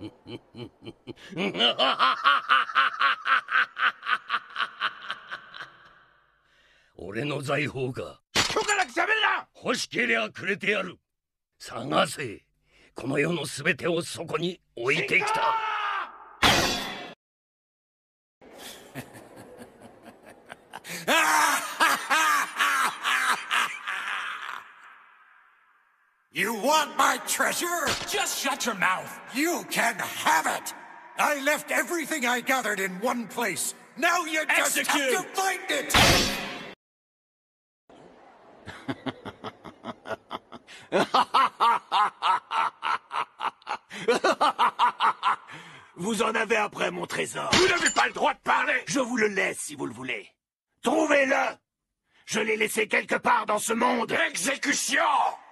俺の財宝が。 許可なく喋るな。 欲しけりゃくれてやる。探せ。この世のすべてをそこに置いてきた。 You want my treasure? Just shut your mouth. You can have it. I left everything I gathered in one place. Now you just have to find it. Vous en avez après mon trésor. Vous n'avez pas le droit de parler. Je vous le laisse si vous le voulez. Trouvez-le. Je l'ai laissé quelque part dans ce monde. Exécution.